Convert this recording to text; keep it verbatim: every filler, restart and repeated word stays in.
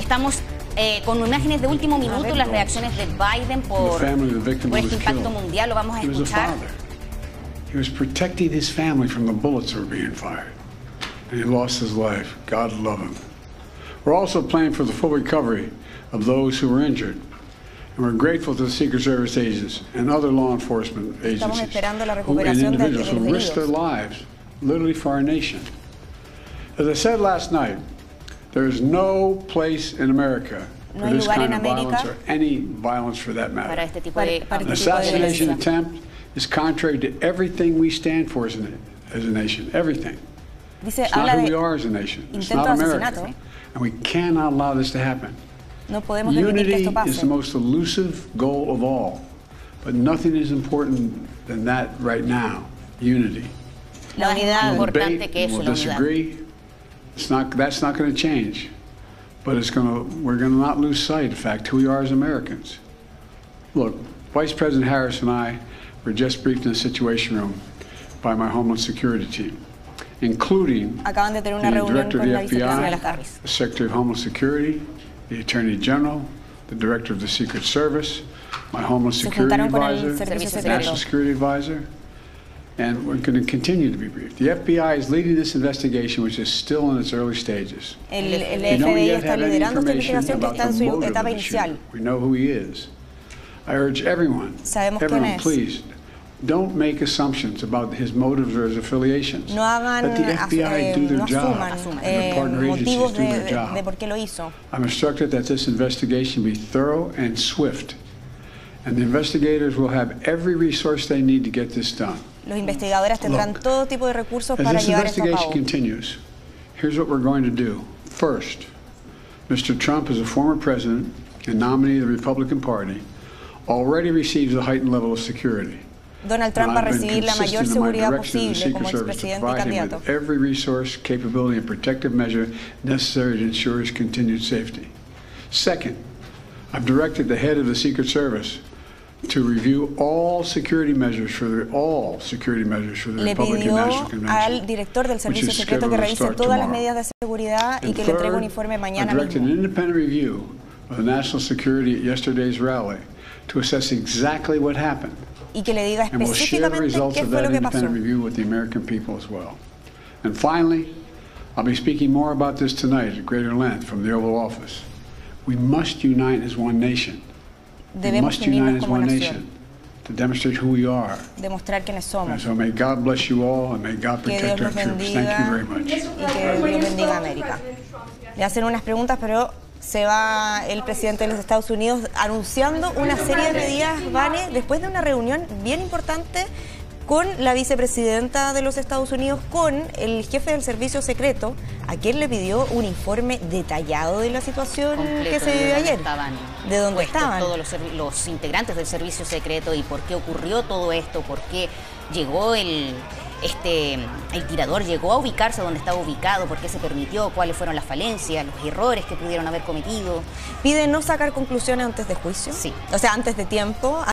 Estamos eh, con imágenes de último minuto, las reacciones de Biden por, por este impacto mundial. Lo vamos a escuchar. He was protecting his family from the bullets that were being fired. And he lost his life. God love him. We're also planning for the full recovery of those who were injured. And we're grateful to the Secret Service agents and other law enforcement agencies who, and individuals who risked their lives literally for our nation. As I said last night, there is no place in America for this kind of violence or any violence for that matter. An assassination attempt is contrary to everything we stand for as a, as a nation, everything. Dice, it's not who we are as a nation. It's not America. And we cannot allow this to happen. No podemos Unity is the most elusive goal of all, but nothing is important than that right now. Unity. La unidad we'll importante debate, que es we'll la disagree. It's not, that's not going to change, but it's going to, we're going to not lose sight, in fact, who we are as Americans. Look, Vice President Harris and I were just briefed in the Situation Room by my Homeland Security team, including the Director of the F B I, the Secretary of Homeland Security, the Attorney General, the Director of the Secret Service, my Homeland Security Advisor, National Security Advisor, and we're going to continue to be briefed. The F B I is leading this investigation, which is still in its early stages. El, el F B I está liderando esta investigación que está en su etapa inicial. We know who he is. I urge everyone, Sabemos everyone, please, don't make assumptions about his motives or his affiliations. No hagan, Let the F B I eh, do their no job. asuman Eh, eh, partner agencies motivos do their de, job. de por qué lo hizo. I'm instructed that this investigation be thorough and swift, and the investigators will have every resource they need to get this done. Los investigadores tendrán Look, todo tipo de recursos as para this llevar esto a investigation cabo. continues, here's what we're going to do. First, Mister Trump, as a former president and nominee of the Republican Party, already receives a heightened level of security. Donald Trump va a recibir la mayor seguridad posible como expresidente y candidato. Every resource, capability, and protective measure necessary to ensure his continued safety. Second, I've directed the head of the Secret Service to review all security measures for the all security measures for the Le Republican National pidió Convention, al director del servicio secreto que revise todas las medidas de seguridad y que le entregue un informe mañana mismo. I directed mismo. an independent review of the national security at yesterday's rally to assess exactly what happened. Y que le diga And we'll share the específicamente results qué of fue that lo que pasó. independent review with the American people as well. And finally, I'll be speaking more about this tonight at greater length from the Oval Office. We must unite as one nation. We Debemos must unite unirnos as como one nación, nation to demonstrate who we are. demostrar quiénes And somos. so may God bless you all and may God Que protect Dios our los troops. bendiga Thank you very much. y que Dios bendiga a América. Le hacen unas preguntas, pero se va el presidente de los Estados Unidos anunciando una serie de medidas, Vane, después de una reunión bien importante con la vicepresidenta de los Estados Unidos, con el jefe del servicio secreto, a quien le pidió un informe detallado de la situación Completo, que se vivió ayer. Estaban de dónde puestos estaban. todos los, los integrantes del servicio secreto y por qué ocurrió todo esto, por qué llegó el, este, el tirador, llegó a ubicarse donde estaba ubicado, por qué se permitió, cuáles fueron las falencias, los errores que pudieron haber cometido. Pide no sacar conclusiones antes de juicio, Sí. o sea, antes de tiempo.